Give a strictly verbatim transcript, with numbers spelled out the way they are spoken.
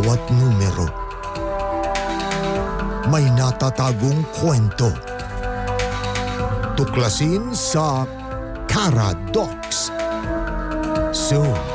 bawat numero may natatagong kwento. Tuklasin sa Paradox. Soon.